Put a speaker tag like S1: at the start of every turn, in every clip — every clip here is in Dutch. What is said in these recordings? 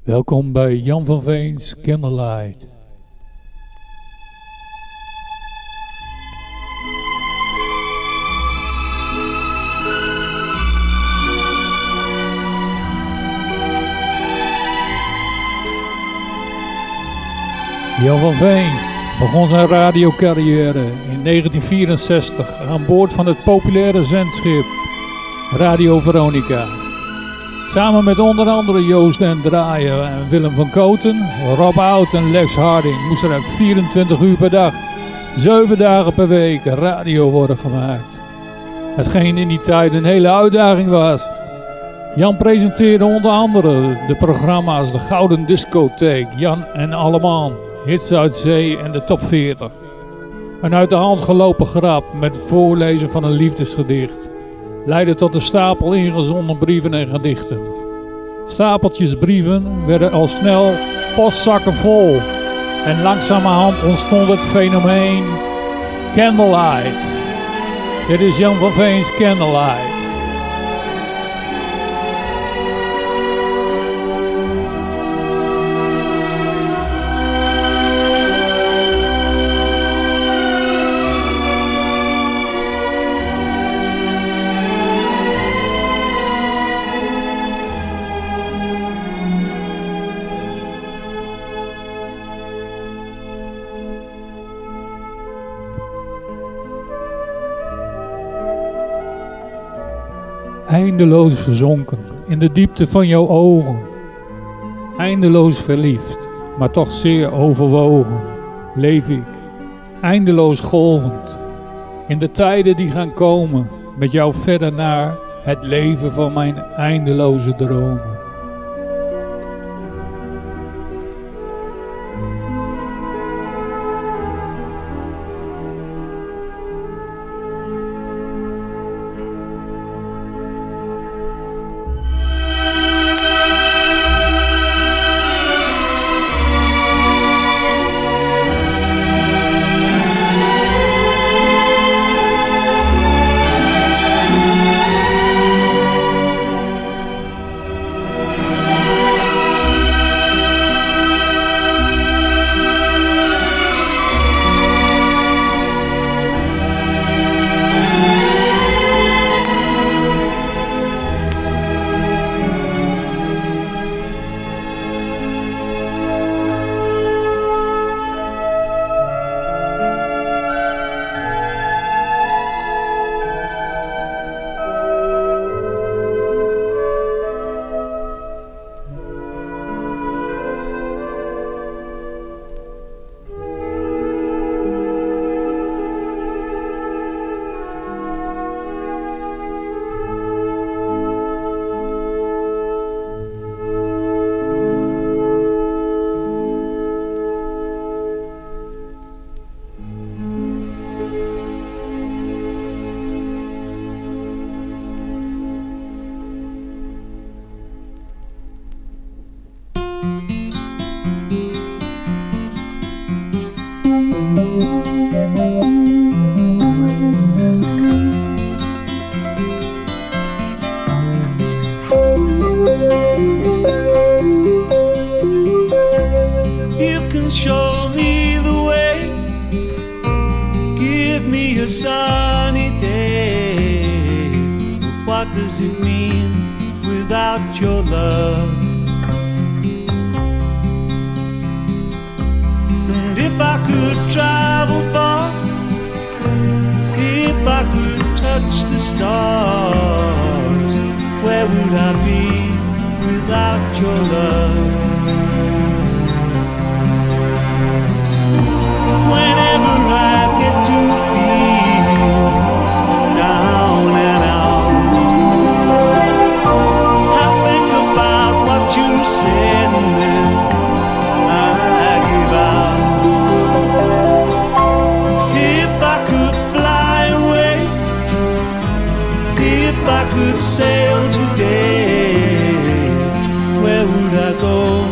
S1: Welkom bij Jan van Veens Candlelight. Jan van Veen begon zijn radiocarrière in 1964 aan boord van het populaire zendschip Radio Veronica. Samen met onder andere Joost den Draaier en Willem van Koten, Rob Oud en Lex Harding moest er ook 24 uur per dag, 7 dagen per week radio worden gemaakt. Hetgeen in die tijd een hele uitdaging was. Jan presenteerde onder andere de programma's De Gouden Discotheek, Jan en Alleman, Hits uit Zee en de Top 40. Een uit de hand gelopen grap met het voorlezen van een liefdesgedicht leidde tot een stapel ingezonden brieven en gedichten. Stapeltjes brieven werden al snel postzakken vol en langzamerhand ontstond het fenomeen Candlelight. Dit is Jan van Veens Candlelight. Eindeloos verzonken in de diepte van jouw ogen. Eindeloos verliefd, maar toch zeer overwogen. Leef ik, eindeloos golvend. In de tijden die gaan komen, met jou verder naar het leven van mijn eindeloze dromen.
S2: Sail today, where would I go?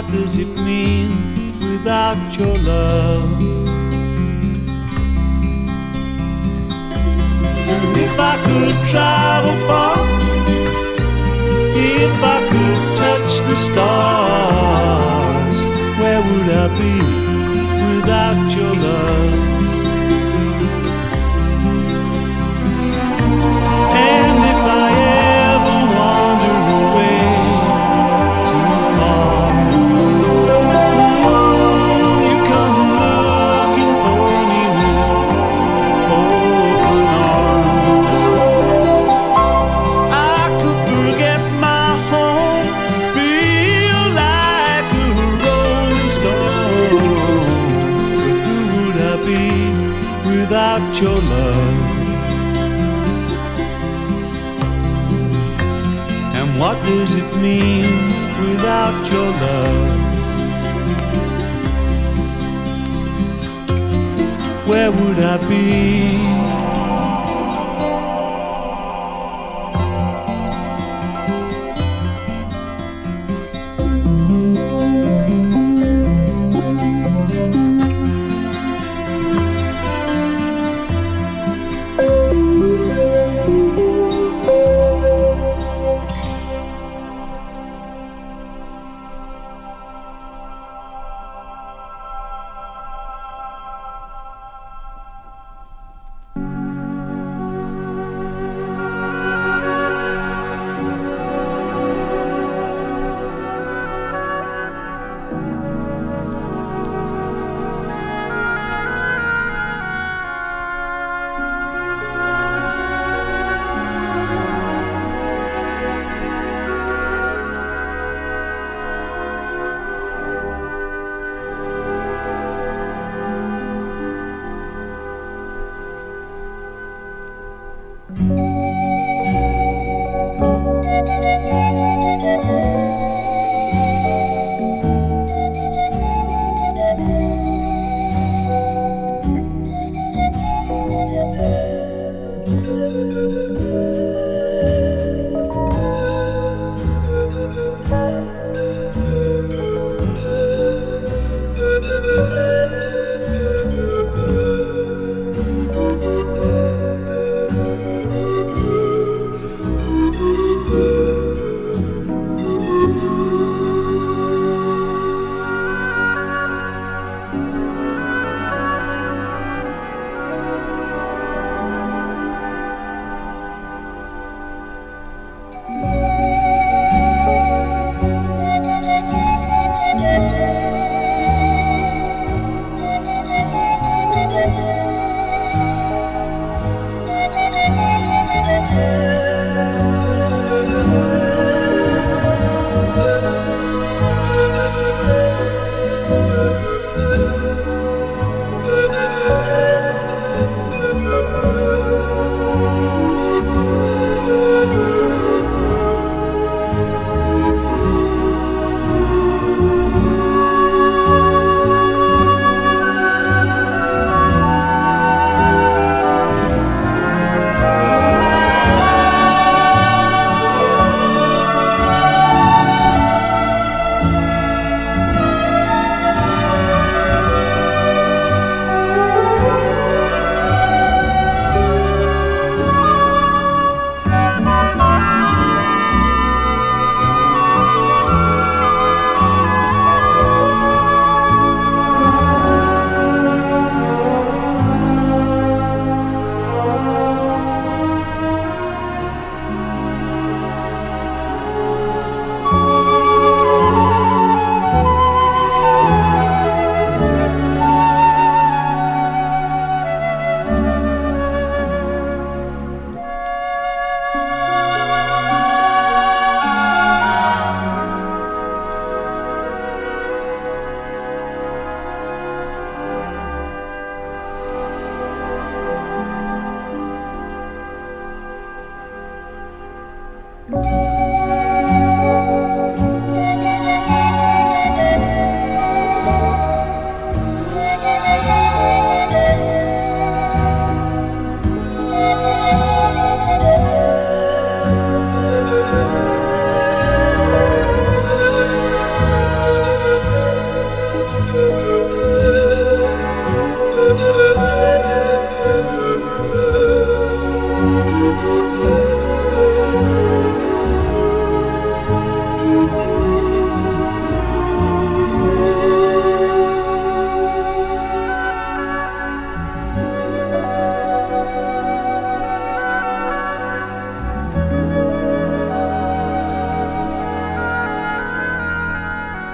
S2: what does it mean without your love? And if I could travel far, if I could touch the stars, where would I be without your love? And if I ever wander away too far, you come looking for me with open arms. I could forget my home, feel like a rolling stone. But who would I be without your love? What does it mean without your love? Where would I be?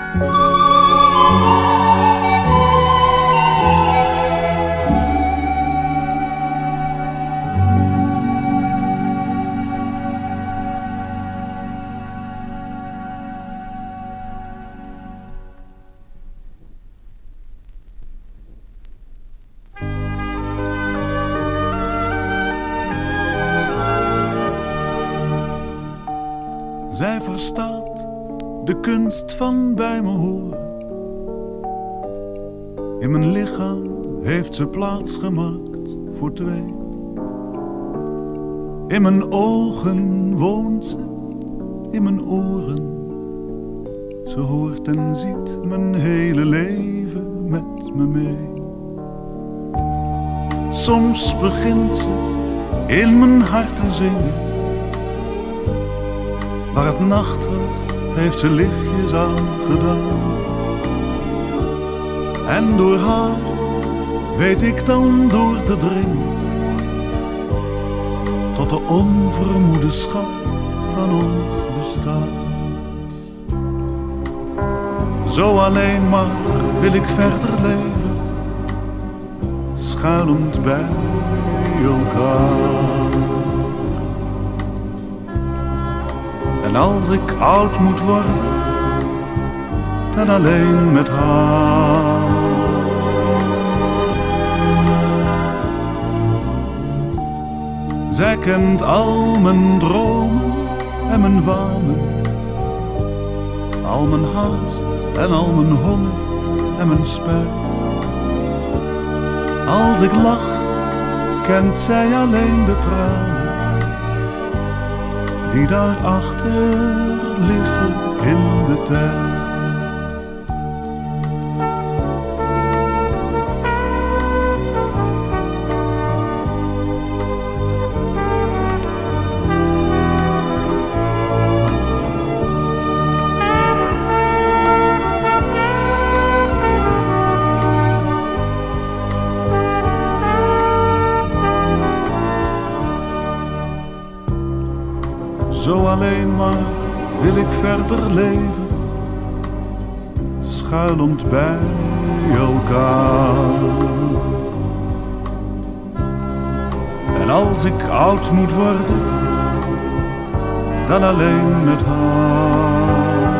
S2: Zij verstaat de kunst van bij me horen. In mijn lichaam heeft ze plaats gemaakt voor twee. In mijn ogen woont ze, in mijn oren. Ze hoort en ziet mijn hele leven met me mee. Soms begint ze in mijn hart te zingen. Waar het nacht was, heeft ze lichtjes aan gedaan. En door haar weet ik dan door te dringen tot de onvermoede schat van ons bestaan. Zo alleen maar wil ik verder leven, schuilend bij elkaar. En als ik oud moet worden, dan alleen met haar. Zij kent al mijn dromen en mijn wanen, al mijn haast en al mijn honger en mijn spijt. Als ik lach, kent zij alleen de tranen die daarachter liggen in de tijd. Zo alleen maar wil ik verder leven, schuilend bij elkaar. En als ik oud moet worden, dan alleen met haar.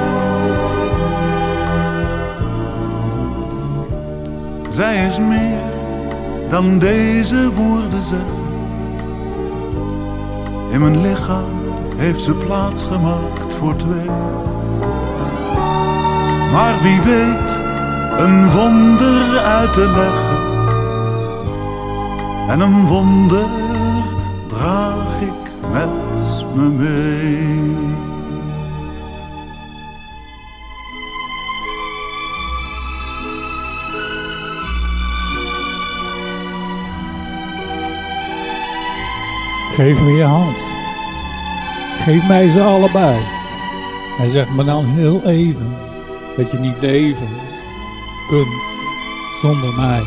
S2: Zij is meer dan deze woorden zeggen. In mijn lichaam heeft ze plaats gemaakt voor twee. Maar wie weet een wonder uit te leggen. En een wonder draag ik met me mee.
S1: Geef me je hand. Geef mij ze allebei. En zeg me dan heel even dat je niet leven kunt zonder mij.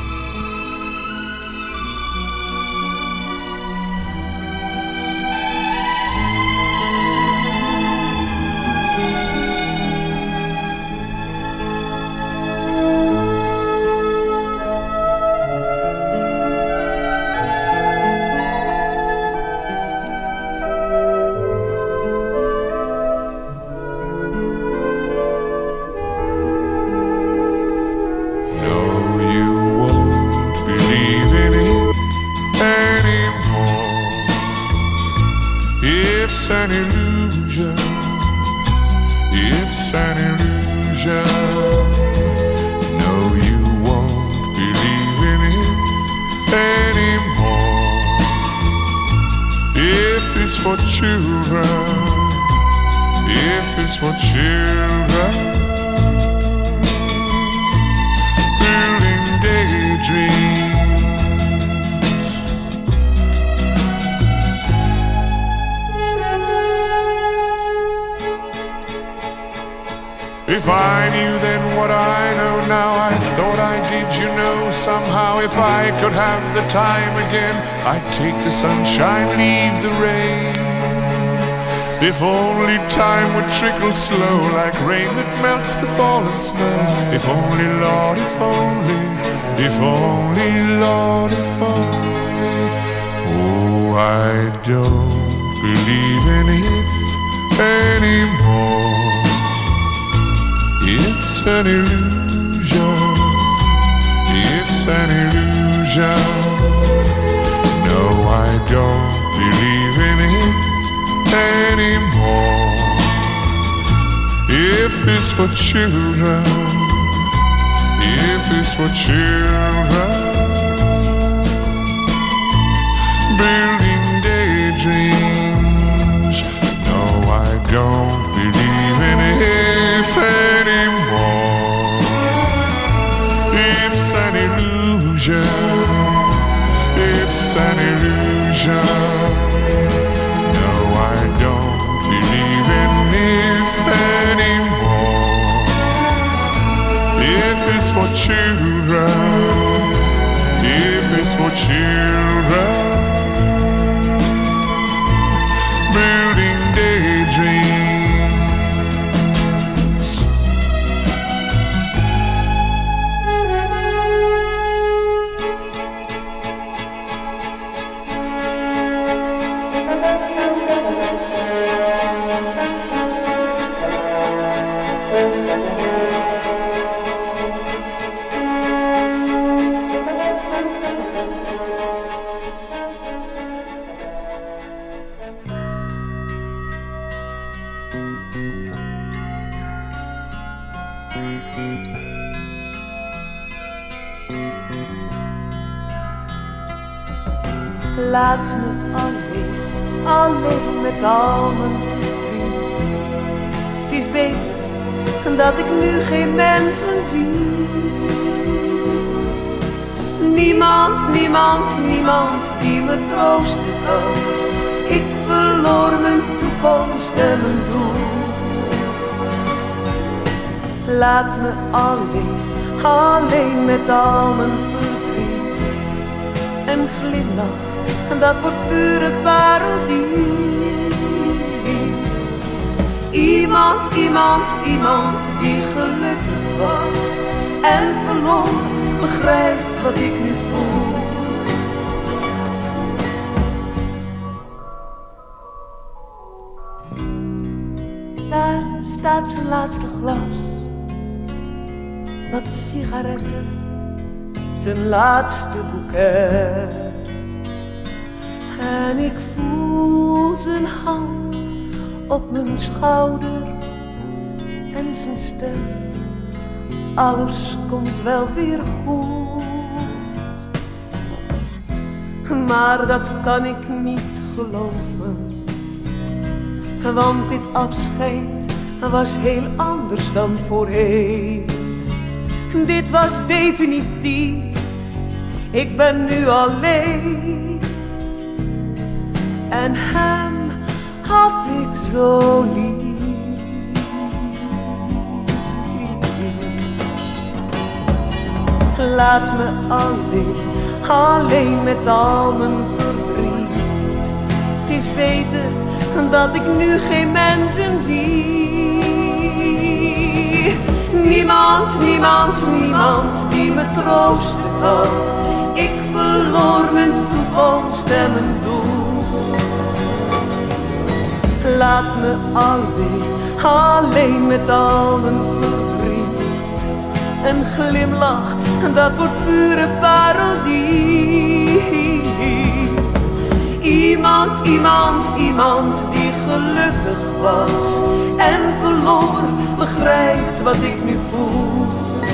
S3: If I knew then what I know now, I thought I did, you know, somehow. If I could have the time again, I'd take the sunshine, leave the rain. If only time would trickle slow like rain that melts the fallen snow. If only, Lord, if only, if only, Lord, if only. Oh, I don't believe in if anymore. It's an illusion. It's an illusion. No, I don't believe in it anymore. If it's for children, if it's for children, building daydreams. No, I don't believe in if anymore. It's an illusion. It's an illusion. No, I don't believe in if anymore. If it's for children, if it's for children, building daydreams.
S4: Laat me alleen, alleen met al mijn verdriet. Het is beter dat ik nu geen mensen zie. Niemand, niemand, niemand die me troosten kan. Ik verloor mijn toekomst en mijn doel. Laat me alleen, alleen met al mijn verdriet. Een glimlach, en dat wordt pure parodie. Iemand, iemand, iemand die gelukkig was en verloor, begrijpt wat ik nu voel. Daar staat zijn laatste glas, wat sigaretten, zijn laatste boeket. En ik voel zijn hand op mijn schouder en zijn stem. Alles komt wel weer goed. Maar dat kan ik niet geloven. Want dit afscheid was heel anders dan voorheen. Dit was definitief. Ik ben nu alleen. En hem had ik zo lief. Laat me alleen, alleen met al mijn verdriet. Het is beter dat ik nu geen mensen zie. Niemand, niemand, niemand die me troosten kan. Ik verloor mijn toekomst en mijn doel. Laat me alleen, alleen met al mijn verdriet. Een glimlach, dat wordt pure parodie. Iemand, iemand, iemand die gelukkig was en verloor, begrijpt wat ik nu voel.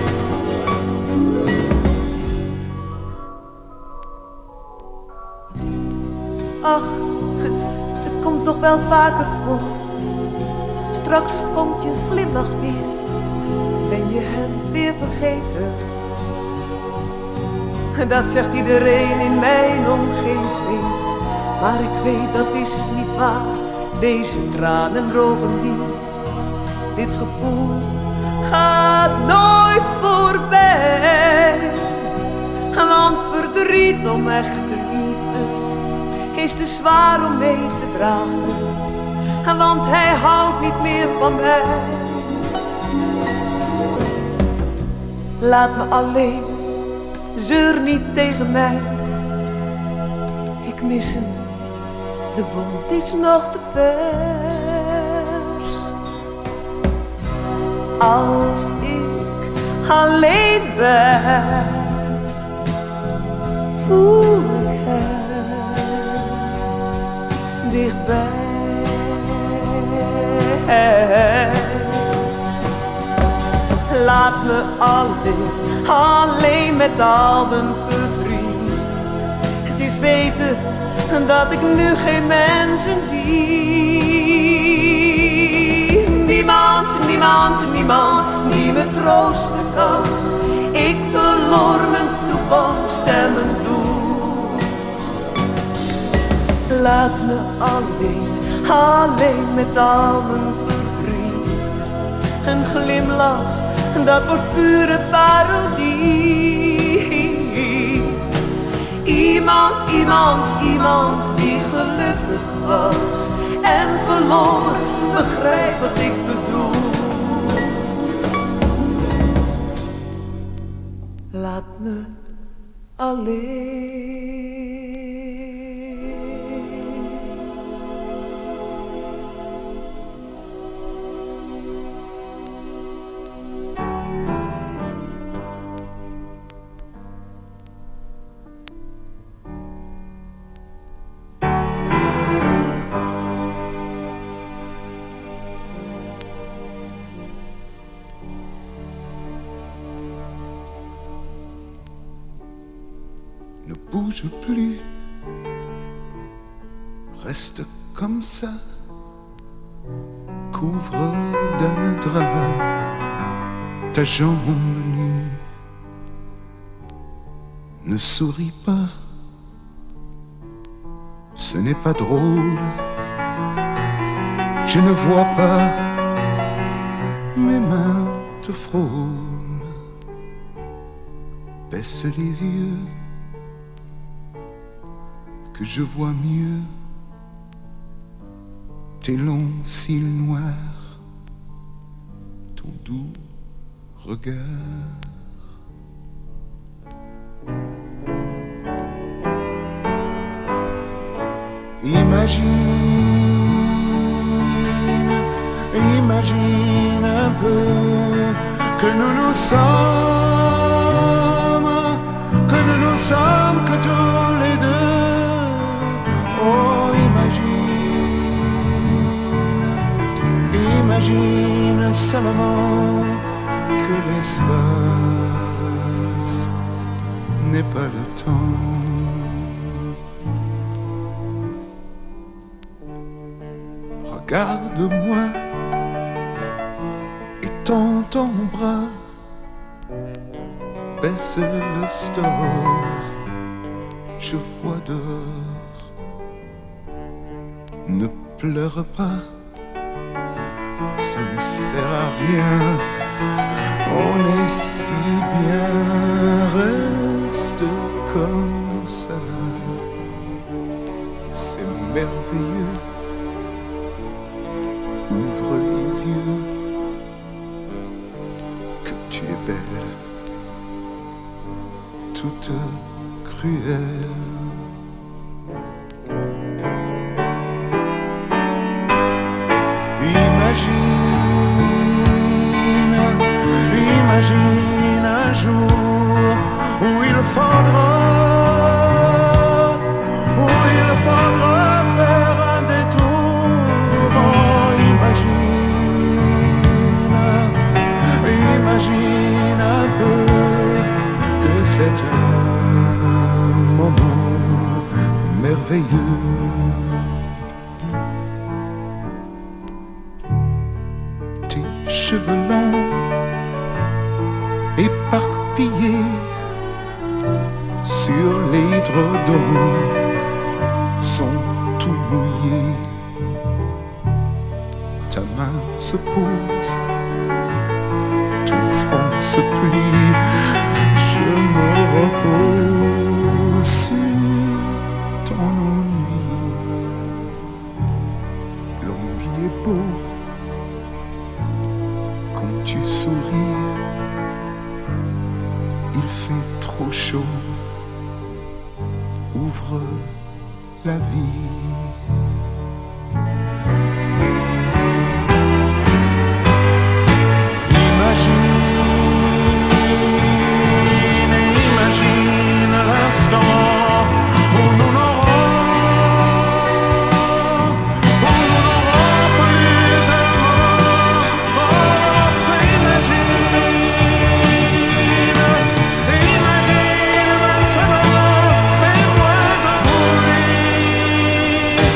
S4: Ach, het komt toch wel vaker voor. Straks komt je glimlach weer. Ben je hem weer vergeten? Dat zegt iedereen in mijn omgeving. Maar ik weet dat is niet waar. Deze tranen drogen niet. Dit gevoel gaat nooit voorbij. Want verdriet om echte liefde is te zwaar om mee te dragen. want hij houdt niet meer van mij. Laat me alleen, zeur niet tegen mij. Ik mis hem, de wond is nog te vers. Als ik alleen ben, voel ik hem dichtbij. Laat me alleen met al mijn verdriet. Het is beter dat ik nu geen mensen zie. Niemand die me troosten kan. Ik verloor mijn toekomst en mijn doel. Laat me alleen met al mijn verdriet. Een glimlach, dat wordt pure parodie. Iemand die gelukkig was en verloor, begrijp wat ik bedoel. Laat me alleen.
S3: Ne bouge plus, reste comme ça, couvre d'un drap ta jambe nue. Ne souris pas, ce n'est pas drôle, je ne vois pas, mes mains te frôlent, baisse les yeux, que je vois mieux tes longs cils noirs, ton doux regard. Imagine un peu que nous nous sommes que tous les deux. Oh, imagine seulement que l'espace n'est pas le temps. Regarde-moi et tends ton bras, baisse le store, je vois dehors. Ne pleure pas, ça ne sert à rien, on est si bien, reste comme ça, c'est merveilleux. Ouvre les yeux, que tu es belle, toute cruelle. Imagine un jour où il faudra faire un détour. Oh, imagine un peu que c'est un moment merveilleux. Tes cheveux longs éparpillés sur l'édredon sont tout mouillés. Ta main se pose, ton front se plie, je me repose sur ton ennui. L'ennui sourire. Il fait trop chaud. Ouvre la vie. Imagine l'instant où nous n'aurons plus amour. Imagine maintenant, fais-moi de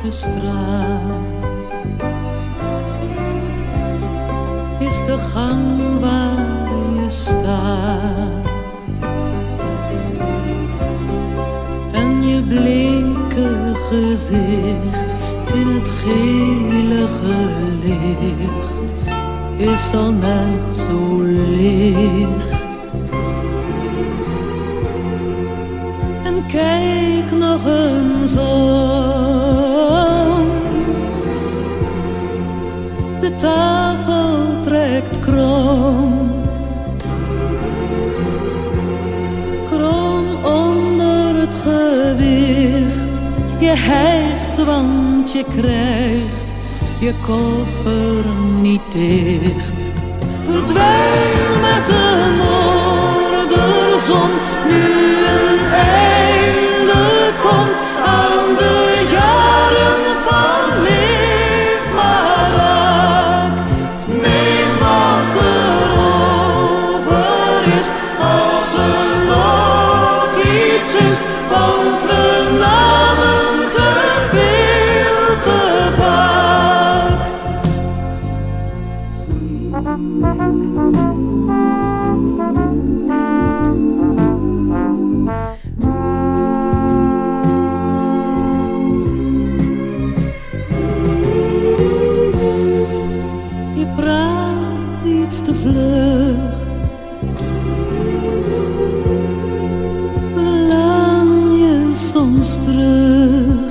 S5: de straat is de gang waar je staat. En je bleke gezicht in het gelige licht is al net zo leeg. En kijk nog eens om, de tafel trekt krom, krom onder het gewicht. Je hijgt want je krijgt je koffer niet dicht. Verdwijn met de noorderzon, nu een einde komt aan de jaren van leef maar raak. Neem wat er over is, als er nog iets is, want we namen te veel te vaak. Je praat iets te vlug, verlang je soms terug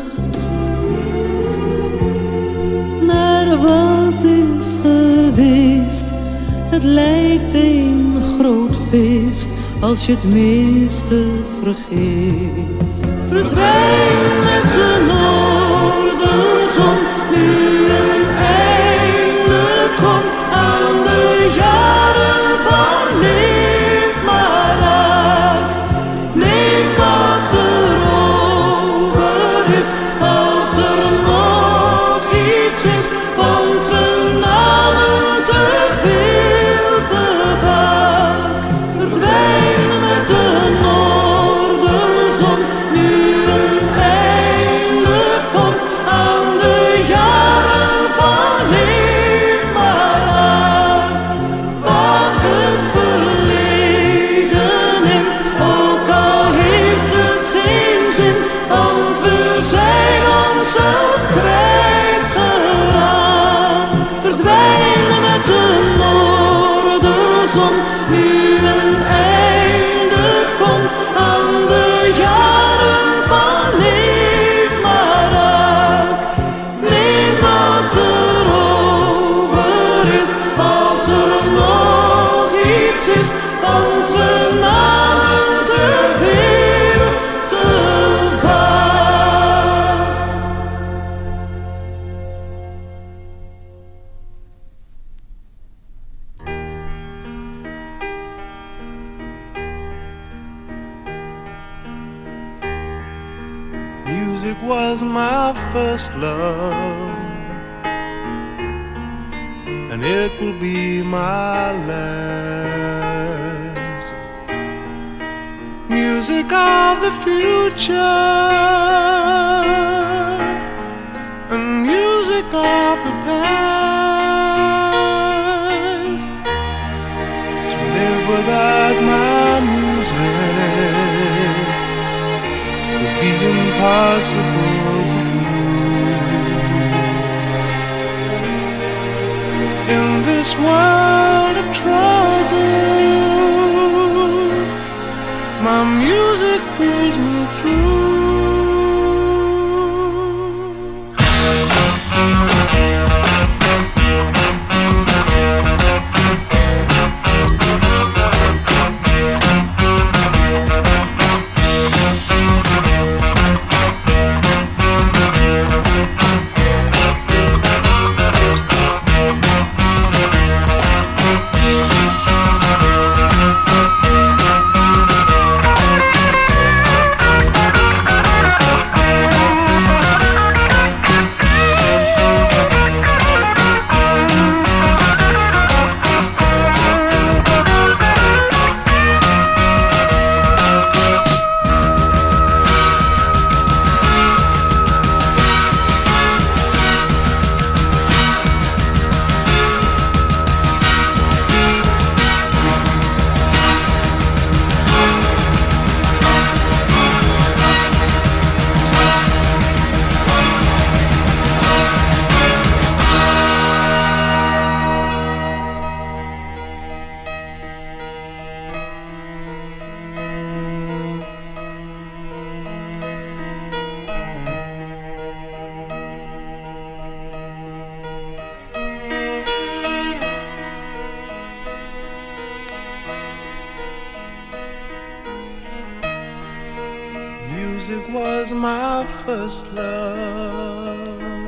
S5: naar wat is geweest. Het lijkt een groot feest als je het meeste vergeet. Verdwijn met de noorderzon, nu een einde komt aan de jaren van leef maar raak. Neem wat er over is, als er nog iets is, want we namen te veel te vaak. Verdwijn met de noorderzon, nu een einde komt aan de jaren van leef maar raak. Pak het verleden in, ook al heeft het geen zin, want we zijn onszelf kwijtgeraakt. Verdwijn met de noorderzon, nu een einde komt aan de jaren van leef maar raak. Neem wat er over is, als er nog iets is, want we namen te veel te vaak.
S2: Music was my first love, and it will be my last. Music of the future and music of the past. To live without my music would be impossible to do. In this world of troubles, my music pulls me through. my first love,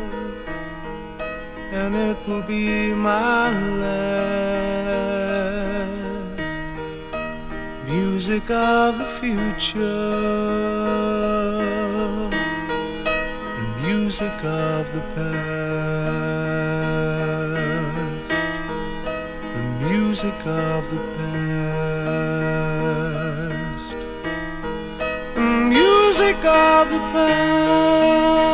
S2: and it will be my last. Music of the future, and music of the past, the music of the past, the music of the past.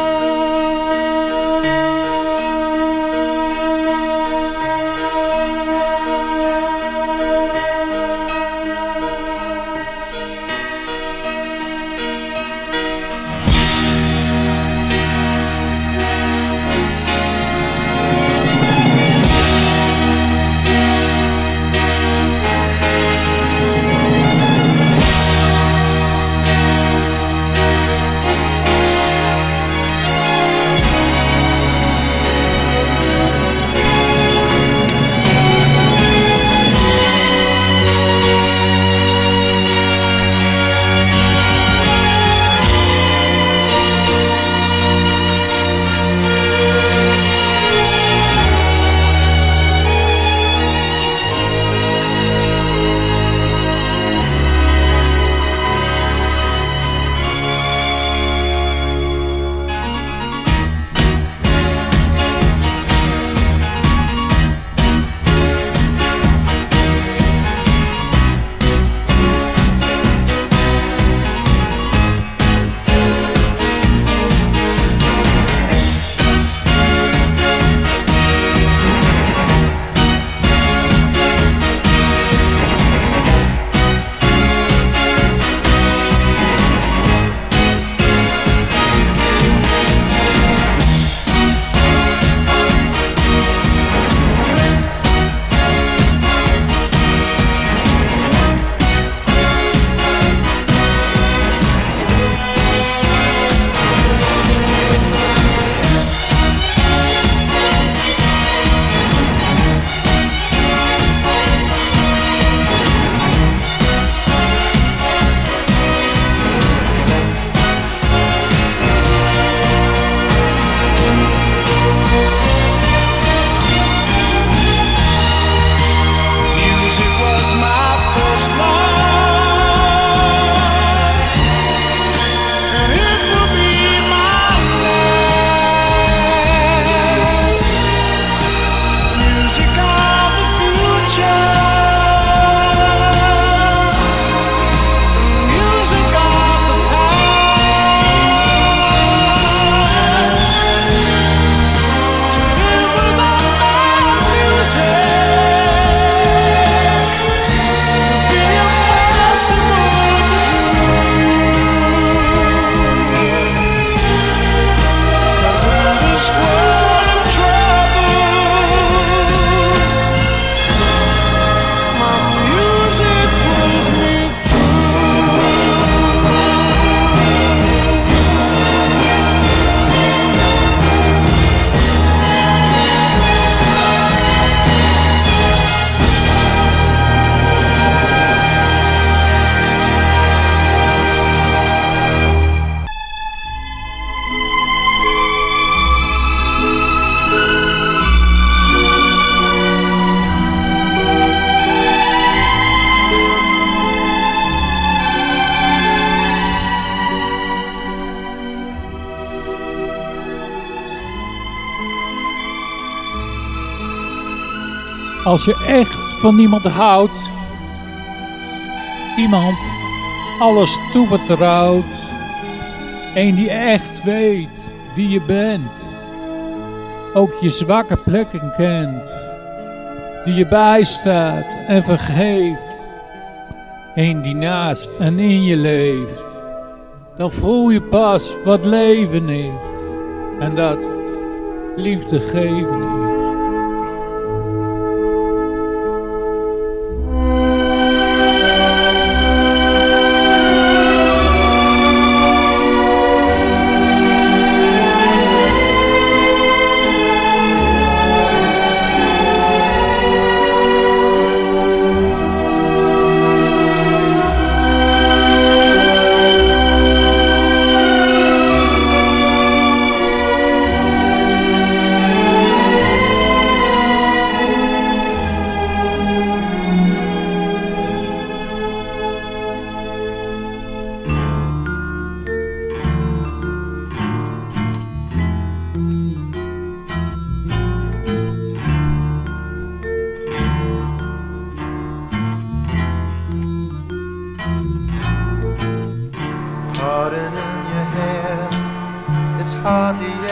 S1: Als je echt van niemand houdt, iemand alles toevertrouwt, een die echt weet wie je bent, ook je zwakke plekken kent, die je bijstaat en vergeeft, een die naast en in je leeft, dan voel je pas wat leven is en dat liefde geven is.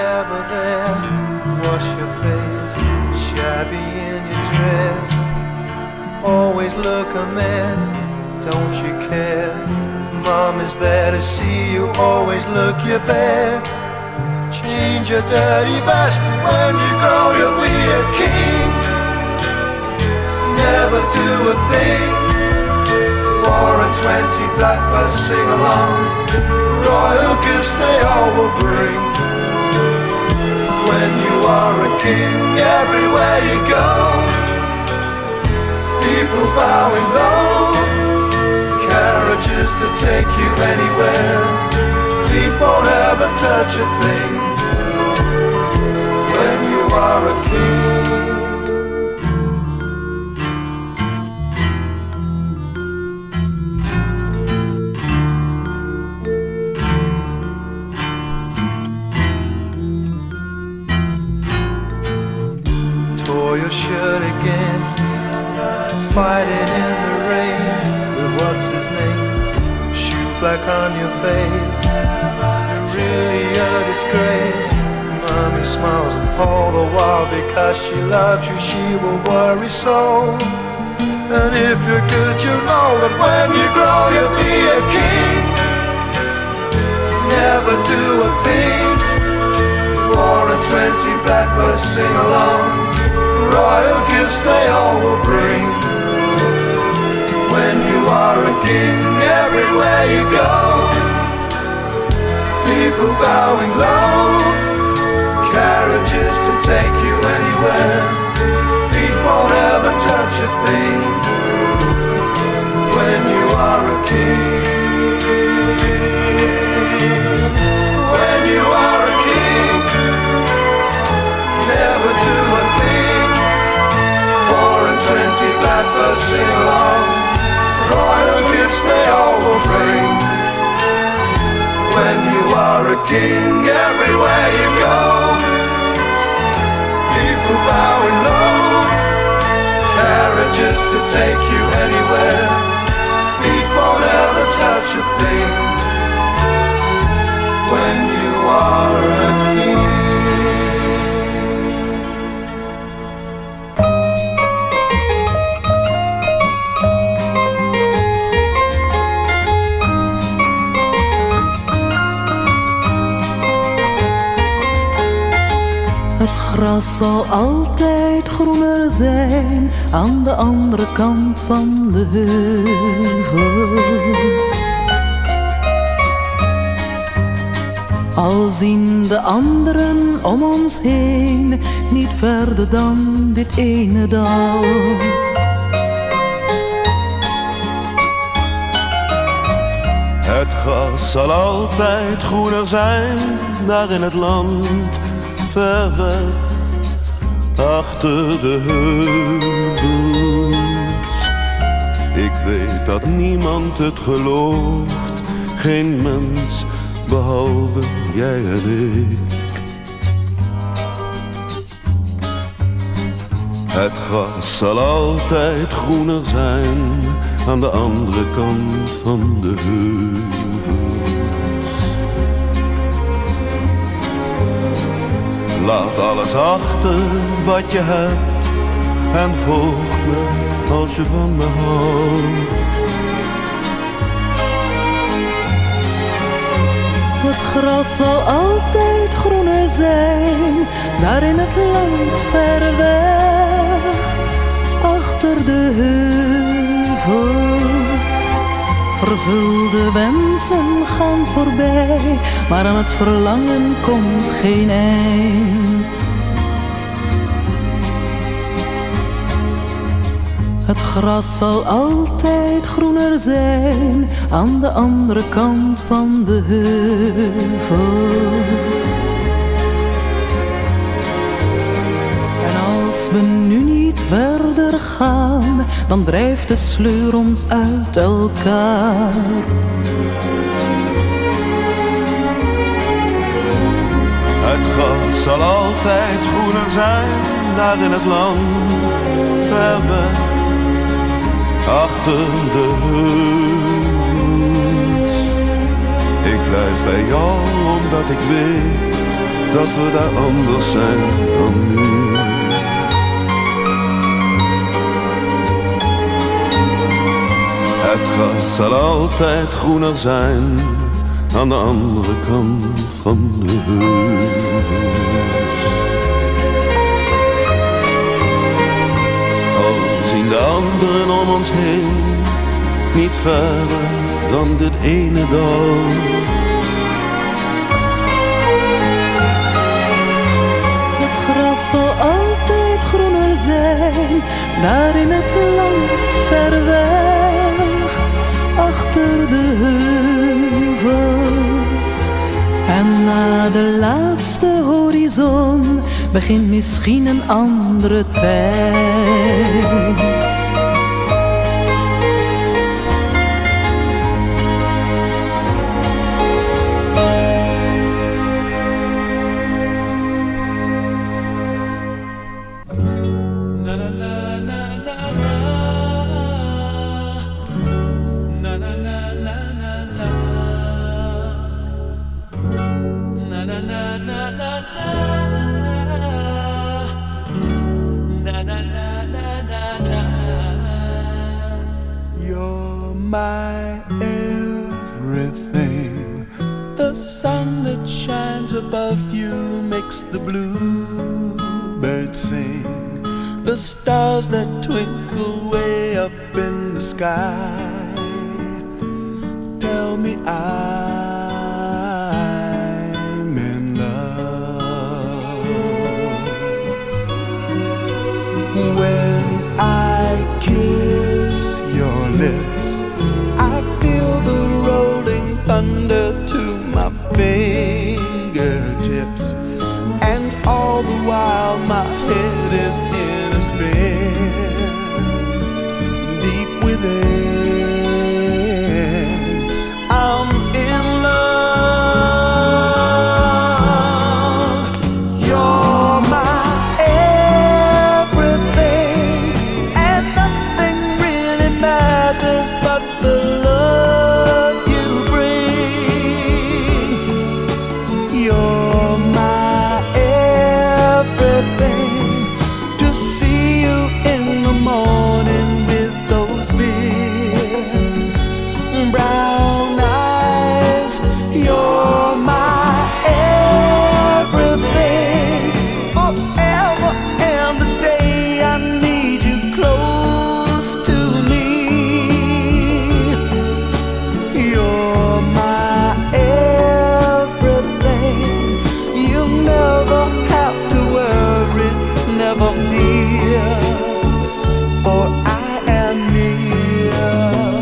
S6: never there. Wash your face, shabby in your dress. Always look a mess, don't you care? Mom is there to see you, always look your best. Change your dirty vest, when you grow you'll be a king. Never do a thing, 4 and 20 blackbirds sing along. Royal gifts they all will bring. When you are a king, everywhere you go, people bowing low, carriages to take you anywhere. Feet won't ever touch a thing when you are a king. Tore your shirt again, fighting in the rain with what's his name, shoot black on your face, really a disgrace. Mommy smiles and all the while because she loves you, she will worry so. And if you're good, you know that when you grow you'll be a king. Never do a thing, 4 and 20 blackbirds sing along. Royal gifts they all will bring. When you are a king, everywhere you go, people bowing low, carriages to take you anywhere. Feet won't ever touch a thing when you are a king. When you are a king, never do a thing, 4 and 20 blackbirds sing along. Royal gifts they all will bring. When you are a king, everywhere you go, people bowing low, carriages to take you anywhere. Feet won't ever touch a thing when you are a king.
S5: Het gras zal altijd groener zijn aan de andere kant van de heuvels. Al zien de anderen om ons heen niet verder dan dit ene dal.
S7: Het gras zal altijd groener zijn daar in het land, ver weg, achter de heuvels. Ik weet dat niemand het gelooft, geen mens behalve jij en ik. Het gras zal altijd groener zijn aan de andere kant van de heuvels. Laat alles achter wat je hebt en volg me als je van me houdt.
S5: Het gras zal altijd groener zijn, daar in het land ver weg, achter de heuvels. Vervulde wensen gaan voorbij, maar aan het verlangen komt geen eind. Het gras zal altijd groener zijn aan de andere kant van de heuvels. En als we nu niet verder gaan, dan drijft de sleur ons uit elkaar.
S7: Het gras zal altijd groener zijn daar in het land, ver weg, achter de heuvels. Ik blijf bij jou omdat ik weet dat we daar anders zijn dan nu. Het gras zal altijd groener zijn aan de andere kant van de heuvels. Al zien de anderen om ons heen niet verder dan dit ene dal.
S5: Het gras zal altijd groener zijn, daar in het land ver weg, achter de heuvels. En na de laatste horizon begint misschien een andere tijd.
S2: You're my everything. The sun that shines above you makes the bluebirds sing. The stars that twinkle way up in the sky tell me I'm in love. When I kiss your lips, I feel the rolling thunder to my fingertips, and all the while my head is in a spin. Deep within, I'm in love. You're my everything, and nothing really matters but the love you bring. You're my everything. To see you in the morning with those big brown eyes. You're my everything. Forever and the day I need you close to me. You're my everything. You never have to worry, never fear, for I am near.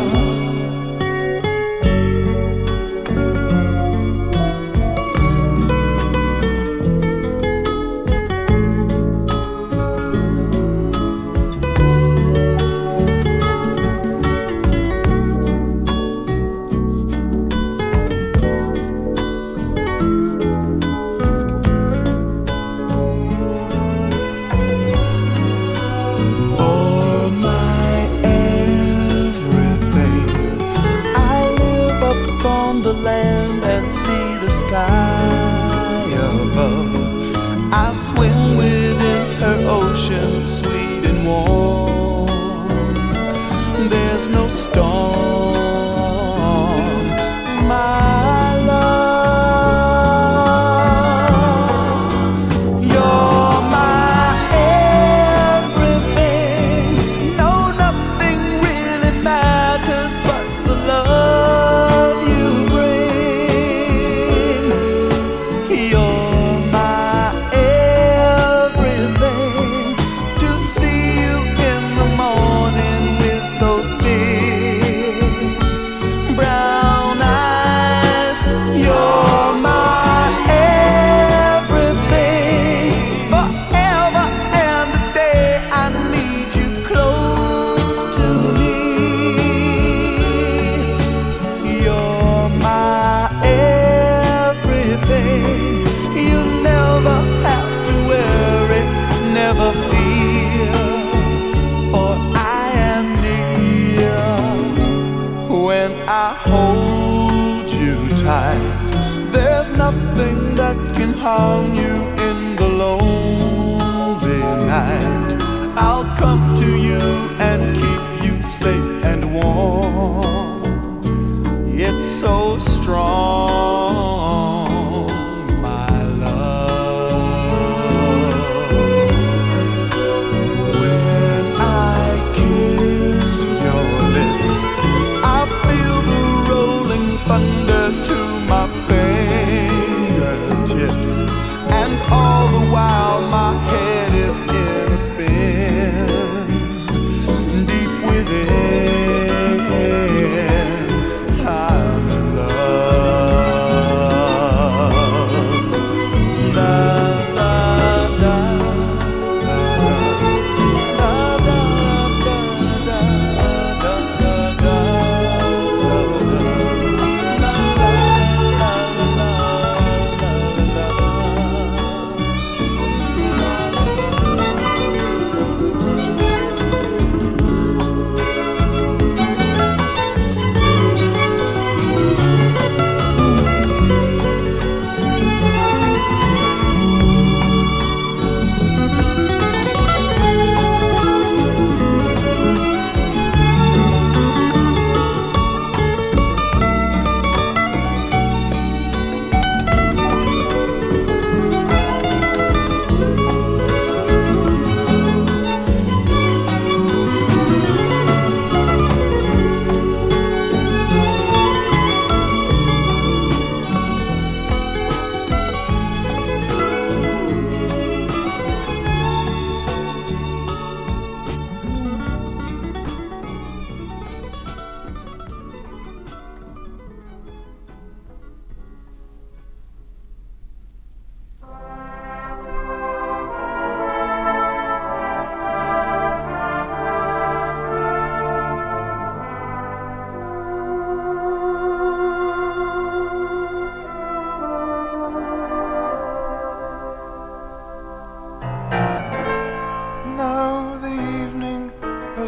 S2: For my everything, I live up on the land and see the sky above. I swim within her ocean, sweet and warm. There's no storm, my love. You're my everything. No, nothing really matters but the love you bring. You're my everything.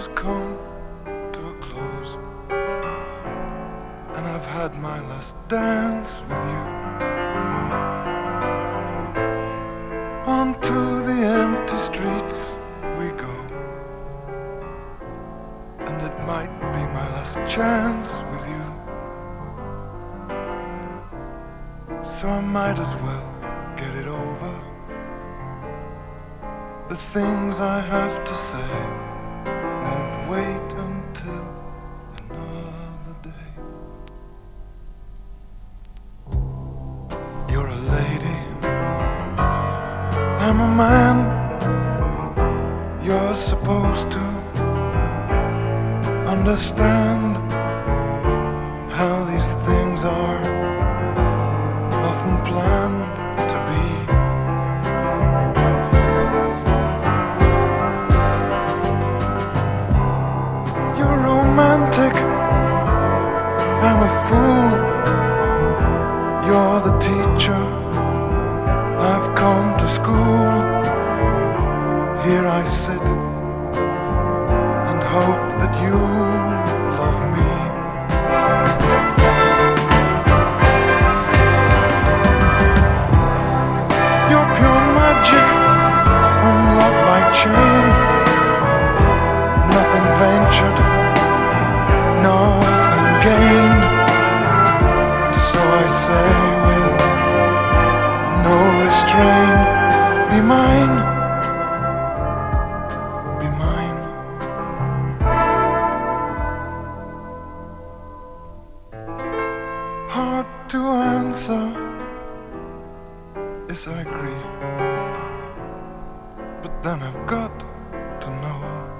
S3: has come to a close, and I've had my last dance with you. Onto the empty streets we go, and it might be my last chance with you. So I might as well get it over. The things I have to say won't wait until another day. You're a lady, I'm a man. You're supposed to understand how these things are often planned to be. You're romantic, I'm a fool. You're the teacher, I've come to school. Here I sit and hope that you love me. Your pure magic, unlock my chain. Nothing ventured, nothing gained. So I say with no restraint, be mine, be mine. Hard to answer, yes I agree, but then I've got to know.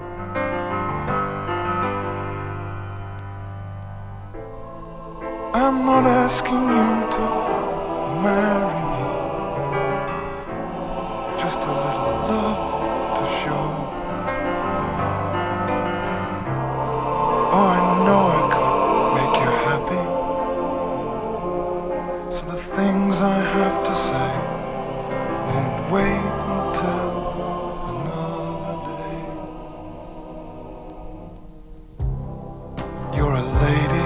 S3: I'm not asking you to marry me, just a little love to show. Oh, I know I could make you happy, so the things I have to say won't wait until another day. You're a lady,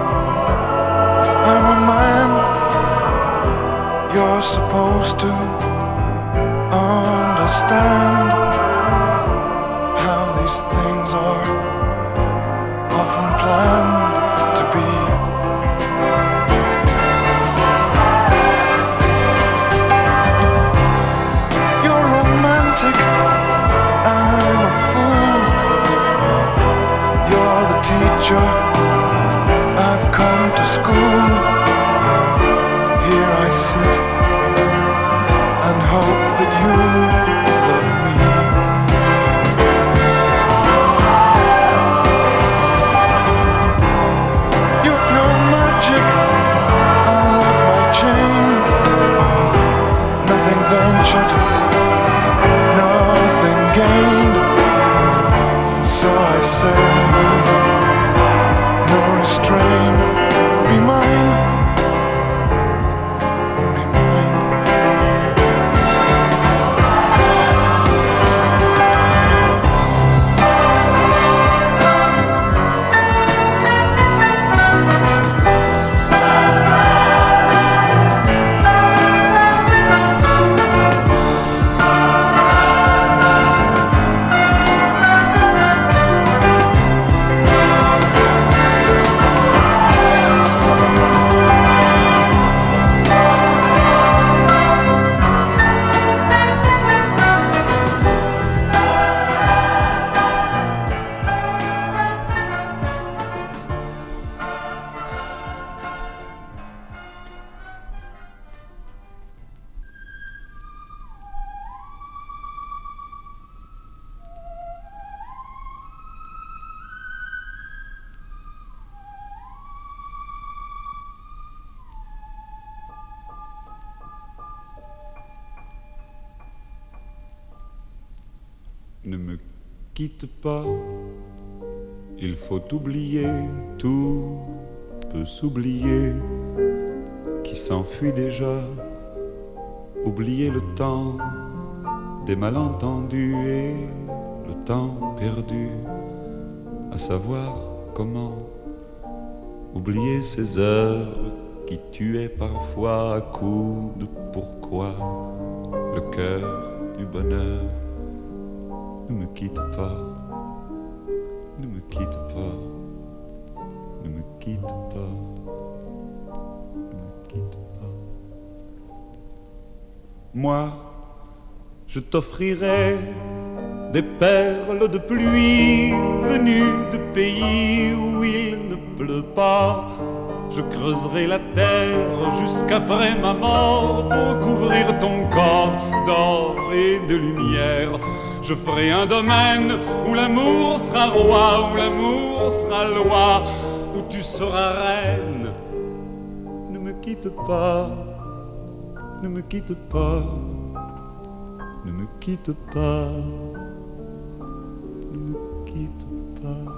S3: I'm a man. You're supposed to understand how these things are often planned to be. You're romantic, I'm a fool. You're the teacher, I've come to school. Here I sit and hope that you love me. Your pure magic, unlock my chain. Nothing ventured, nothing gained. So I say with no restraint, be mine, be mine.
S8: Ne me quitte pas, il faut oublier, tout peut s'oublier, qui s'enfuit déjà, oublier le temps des malentendus et le temps perdu à savoir comment oublier ces heures qui tuaient parfois à coups de pourquoi le cœur du bonheur. Ne me quitte pas, ne me quitte pas, ne me quitte pas, ne me quitte pas. Moi, je t'offrirai des perles de pluie venues de pays où il ne pleut pas. Je creuserai la terre jusqu'après ma mort pour couvrir ton corps d'or et de lumière. Je ferai un domaine où l'amour sera roi, où l'amour sera loi, où tu seras reine. Ne me quitte pas, ne me quitte pas, ne me quitte pas, ne me quitte pas.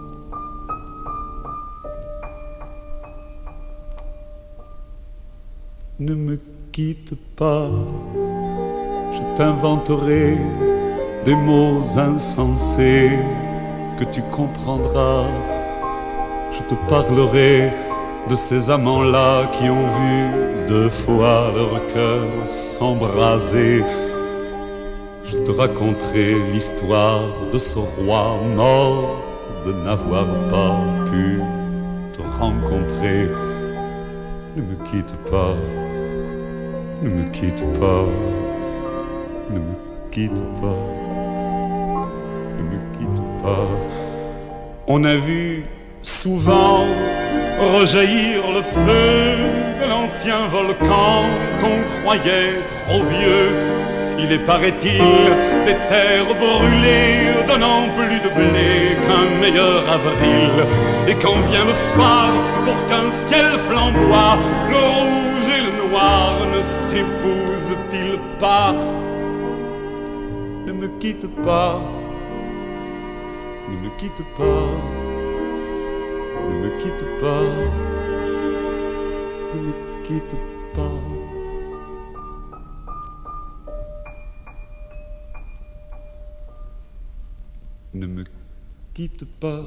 S8: Ne me quitte pas, je t'inventerai des mots insensés que tu comprendras. Je te parlerai de ces amants-là qui ont vu 2 fois leur cœur s'embraser. Je te raconterai l'histoire de ce roi mort de n'avoir pas pu te rencontrer. Ne me quitte pas, ne me quitte pas, ne me quitte pas, ne me quitte pas. On a vu souvent rejaillir le feu de l'ancien volcan qu'on croyait trop vieux. Il est, paraît-il, des terres brûlées donnant plus de blé qu'un meilleur avril. Et quand vient le soir, pour qu'un ciel flamboie, le rouge et le noir ne s'épousent-ils pas? Ne me quitte pas, ne me quitte pas, ne me quitte pas, ne me quitte pas. Ne me quitte pas,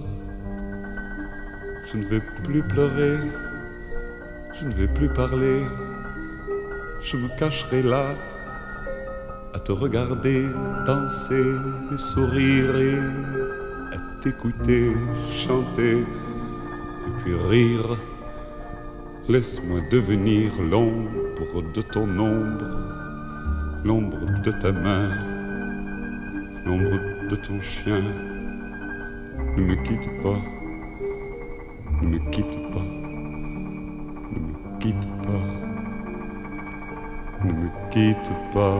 S8: je ne vais plus pleurer, je ne vais plus parler, je me cacherai là à te regarder danser et sourire et à t'écouter chanter et puis rire. Laisse-moi devenir l'ombre de ton ombre, l'ombre de ta main, l'ombre de ton chien. Ne me quitte pas, ne me quitte pas, ne me quitte pas, ne me quitte pas.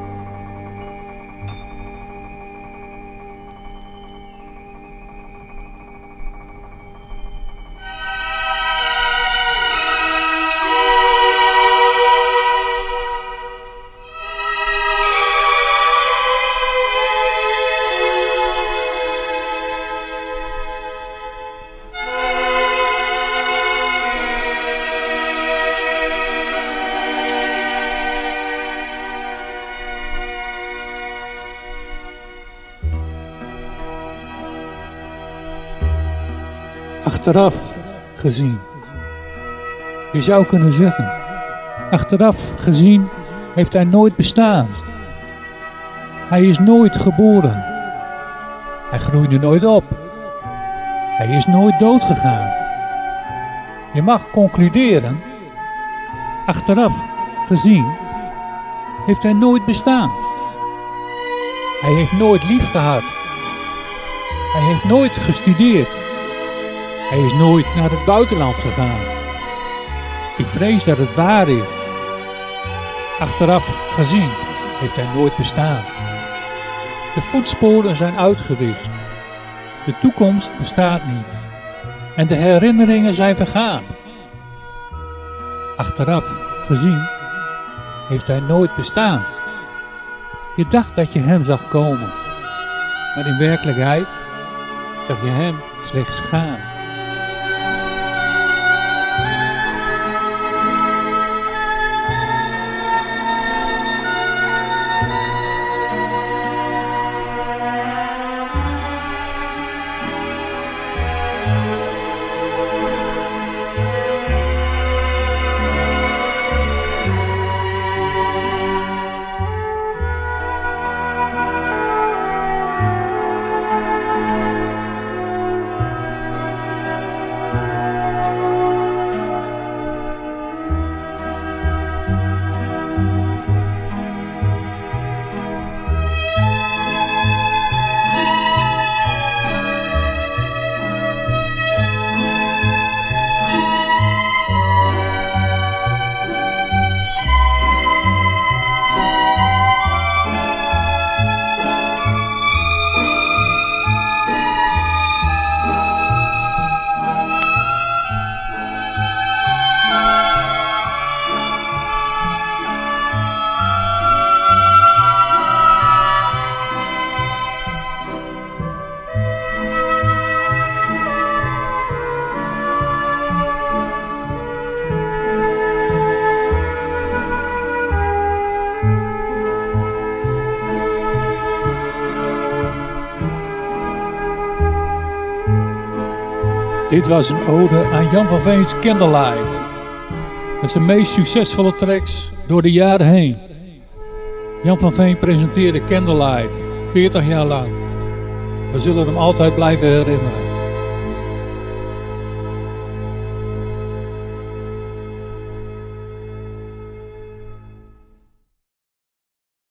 S1: Achteraf gezien. Je zou kunnen zeggen, achteraf gezien heeft hij nooit bestaan. Hij is nooit geboren. Hij groeide nooit op. Hij is nooit doodgegaan. Je mag concluderen, achteraf gezien heeft hij nooit bestaan. Hij heeft nooit lief gehad. Hij heeft nooit gestudeerd. Hij is nooit naar het buitenland gegaan. Ik vrees dat het waar is. Achteraf gezien heeft hij nooit bestaan. De voetsporen zijn uitgewist. De toekomst bestaat niet. En de herinneringen zijn vergaan. Achteraf gezien heeft hij nooit bestaan. Je dacht dat je hem zag komen. Maar in werkelijkheid zag je hem slechts gaan. Dit was een ode aan Jan van Veens Candlelight. Het is de meest succesvolle tracks door de jaren heen. Jan van Veen presenteerde Candlelight 40 jaar lang. We zullen hem altijd blijven herinneren.